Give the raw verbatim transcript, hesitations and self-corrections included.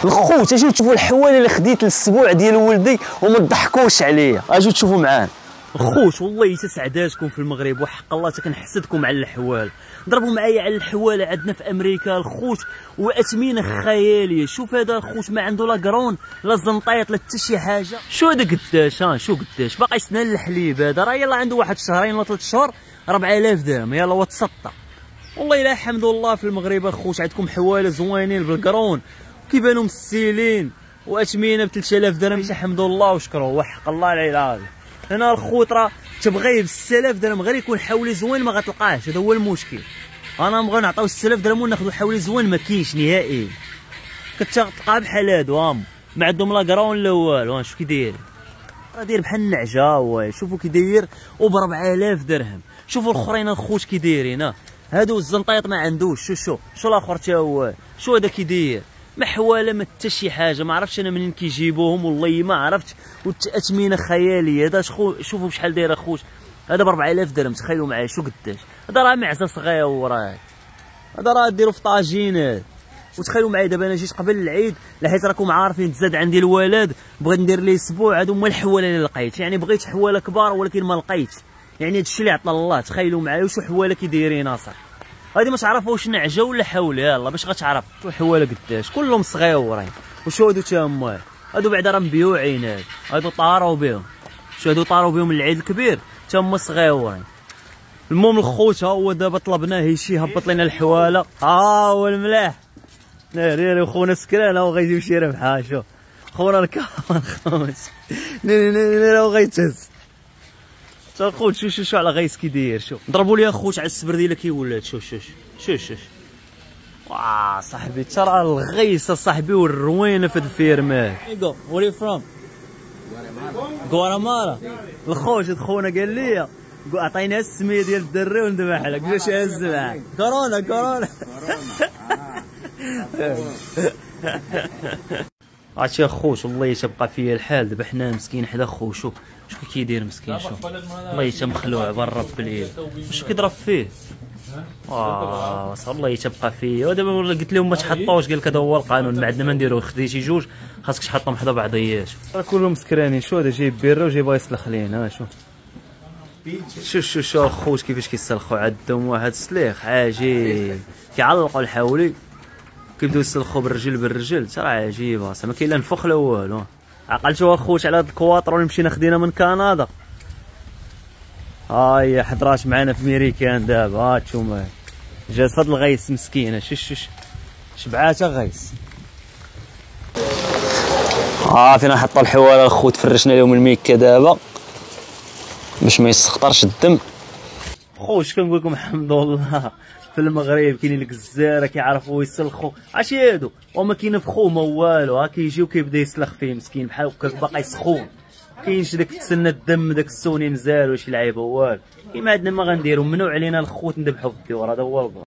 الخوت اجيو تشوفوا الحواله اللي خديت الاسبوع ديال ولدي وما تضحكوش عليا، اجيو تشوفوا معانا. خوت والله تسعداتكم في المغرب وحق الله تكنحسدكم على الحوال. ضربوا معايا على الحواله عندنا في امريكا الخوت واثمنه خياليه. شوف هذا الخوت ما عنده لا كرون لا زنطيط لا حتى شي حاجه. شو هذا قداش ها شو قداش باقي يسنى الحليب هذا راه يلاه عنده واحد شهرين ولا ثلاث شهور أربعة آلاف درهم يلاه وتسطى. والله لا حمد الله في المغرب الخوت عندكم حواله زوينين بالكرون كيبانوا مسيلين واثمنه ب ثلاثة آلاف درهم. الحمد لله وشكروه وحق الله العلي العظيم. هنا الخوت راه تبغيه ب ستة آلاف درهم غير يكون حولي زوين ما غتلقاهش، هذا هو المشكل. انا نبغي نعطيو ستة آلاف درهم وناخذوا حولي زوين ما كاينش نهائي. كتلقى بحال هادو هام ما عندهم لا كرون لا والو. شوف كي داير راه داير بحال النعجه واه شوفوا كي داير وب أربعة آلاف درهم. شوفوا الاخرين الخوت كي دايرين هادو الزنطيط ما عندوش. شو شو شو الاخر تا هو شو هذا كي داير ما حواله ما حتى شي حاجه. ما عرفتش انا منين كيجيبوهم والله ما عرفت. والتأثمنه خياليه. هذا شخو شوفوا بشحال داير اخوت هذا ب أربعة آلاف درهم. تخيلوا معايا شو قداش هذا راه معزه صغيور هذا راه ديروا في طاجينات. وتخيلوا معايا دابا انا جيت قبل العيد لحيت راكم عارفين تزاد عندي الولد بغيت ندير ليه اسبوع. هادو هما الحواله اللي لقيت يعني بغيت حواله كبار ولكن ما لقيتش. يعني هادشي اللي عطى الله. تخيلوا معايا وشو حواله كي دايرين اصاحبي. هادي ما تعرفوا واش نعجه ولا حوله يلاه باش غتعرف. شو حواله قداش كلهم صغيورين. وشو هادو تا هما هادو بعدا راه مبيوعين. هادو هادو طاروا بهم. شو هادو طاروا بهم العيد الكبير تا هما صغيورين. المهم الخوت ها هو دابا طلبناه يمشي يهبط لنا الحواله. ها هو الملاح ناري خونا سكران هو غيجي يمشي ربحها. شوف خونا الكامل خوت ناري ناري راه غيتهز تا الخوت. شوف شوف شو على غيس كي داير. شوف ضربوا لي الخوت على السبرديله كي ولات. شوف شوف شوف شوف واه صاحبي ترى الغيس صاحبي والروينه في هاد الفيرمات. ايغو وير فروم غوارامالا. الخوت خونا قال لي عطينا السميه ديال الدري وندبح لك باش هز معاك. كورونا كورونا عرفتي اخوت والله تبقى فيا الحال. دابا حنا مسكين حدا خو شوف شوف كيدير مسكين. شوف والله تا مخلوع بالرب بالعيد واش كيضرب فيه. اه والله تبقى فيا. ودابا قلت لهم ما تحطوش قال لك هذا هو القانون ما عندنا ما نديرو. خديتي جوج خاصك تحطهم حدا بعضيات. راه كلهم سكرانين. شو هذا جايب بيره وجايبها يسلخ لينا. شوف شوف شوف شوف الخوت كيفاش كيسلخوا. عندهم واحد السليخ عجيب كيعلقوا الحولي كيبداو يسلخوا بالرجل بالرجل. ترى عجيبه ما كاين لا نفخ لا والو. عقلتوا اخوت على هاد الكواطرو اللي مشينا خدينا من كندا. ها هي حضرات معنا في ميريكان دابا. ها نتوما جات فهاد الغيس مسكينه. شوف شوف شبعاتها غيس. ها فينا نحطوا الحواله الخوت فرشنا لهم الميكا دابا باش ما يسخطرش الدم. خوت كنقول لكم الحمد لله في المغرب كاينين الجزاره كيعرفوا يسلخوا. عرفتي هادو وما كينفخوا ما والو. ها كيجيو كيبدا يسلخ فيه مسكين بحال هكاك باقي سخون. كاينش داك تسنى الدم داك السوني نزال وشي لعيبه والو. كيما عندنا ما غنديرو ممنوع علينا الخوت نذبحوا في الديور. هذا هو